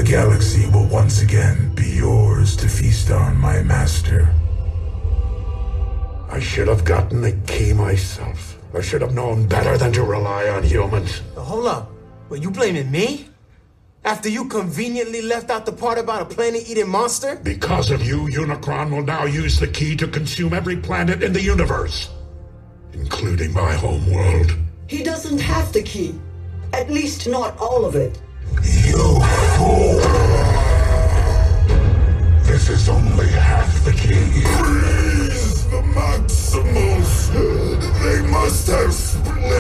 galaxy will once again be yours to feast on, my master. I should have gotten the key myself. I should have known better than to rely on humans. Hold up. Were you blaming me? After you conveniently left out the part about a planet-eating monster? Because of you, Unicron will now use the key to consume every planet in the universe, including my home world. He doesn't have the key. At least not all of it. You fool! This is only half the key. Please, the Maximals! They must have split!